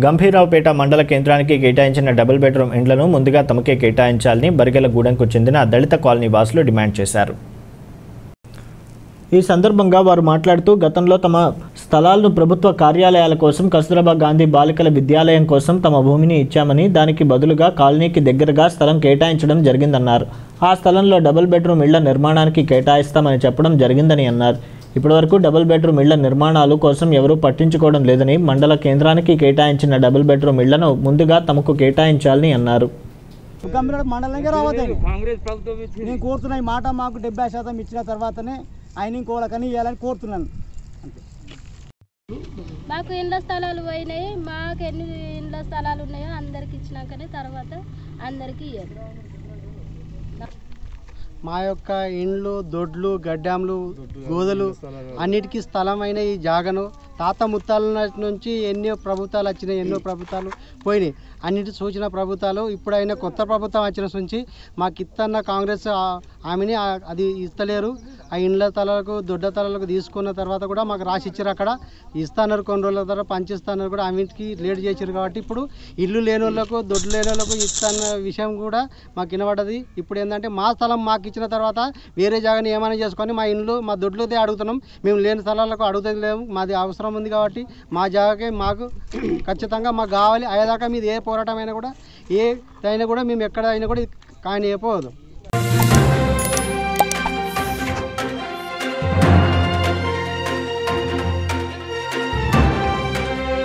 గంభీరావుపేట మండల కేంద్రానికి కేటాయించిన డబుల్ బెడ్రూమ్ ఇండ్లను ముందుగా తమకే కేటాయించాలని బరిగెలగూడెంకు చెందిన దళిత కాలనీ వాసులు డిమాండ్ చేశారు. ఈ సందర్భంగా వారు మాట్లాడుతూ గతంలో తమ స్థలాలను ప్రభుత్వ కార్యాలయాల కోసం కస్తూర్బా గాంధీ బాలికల విద్యాలయం కోసం తమ భూమిని ఇచ్చామని, దానికి బదులుగా కాలనీకి దగ్గరగా స్థలం కేటాయించడం జరిగిందన్నారు. ఆ స్థలంలో డబుల్ బెడ్రూమ్ ఇళ్ల నిర్మాణానికి కేటాయిస్తామని చెప్పడం జరిగిందని అన్నారు. ఇప్పటివరకు డబుల్ బెడ్రూమ్ ఇళ్ల నిర్మాణాలు కోసం ఎవరూ పట్టించుకోవడం లేదని, మండల కేంద్రానికి కేటాయించిన డబుల్ బెడ్రూమ్ ఇళ్లను ముందుగా తమకు కేటాయించాలని అన్నారు. మండలంగా రావద్దు నేను కోరుతున్నా. ఈ మాట మాకు 70% ఇచ్చిన తర్వాతనే ఆయన ఇంకోళ్ళకని ఇవ్వాలని కోరుతున్నాను. మాకు ఇండ్ల స్థలాలు పోయినాయి. మాకు ఎన్ని ఇండ్ల స్థలాలు ఉన్నాయో అందరికి ఇచ్చినాకనే తర్వాత అందరికీ ఇవ్వాలి. మా యొక్క ఇండ్లు, దొడ్లు, గడ్డాములు, గోదలు అన్నిటికీ స్థలమైన ఈ జాగను తాత ముత్తాల నుంచి ఎన్నో ప్రభుత్వాలు వచ్చినాయి, ఎన్నో ప్రభుత్వాలు పోయినాయి. అన్నిటి సూచన ప్రభుత్వాలు ఇప్పుడైనా కొత్త ప్రభుత్వం వచ్చిన నుంచి మాకు ఇస్తున్న కాంగ్రెస్ ఆమెని అది ఇస్తలేరు. ఆ ఇండ్ల తలలకు, దొడ్డ తలలకు తీసుకున్న తర్వాత కూడా మాకు రాసి ఇచ్చారు. అక్కడ ఇస్తున్నారు, కొన్ని రోజుల తర్వాత పంచిస్తున్నారు కూడా. అన్నింటికి లేట్ చేశారు కాబట్టి ఇప్పుడు ఇల్లు లేని వాళ్ళకు, దొడ్డు లేని వాళ్ళకు ఇస్తున్న విషయం కూడా మాకు వినబడ్డది. ఇప్పుడు ఏంటంటే మా స్థలం మాకు ఇచ్చిన తర్వాత వేరే జాగాని ఏమైనా చేసుకొని మా ఇండ్లు, మా దొడ్లదే అడుగుతున్నాం. మేము లేని స్థలాలకు అడుగుతలేము. మాది అవసరం ఉంది కాబట్టి మా జాగాకే మాకు ఖచ్చితంగా మాకు కావాలి. అయ్యేదాకా మీద ఏ పోరాటం అయినా కూడా, ఏ అయినా కూడా మేము ఎక్కడ అయినా కూడా కానీ అయిపోదు.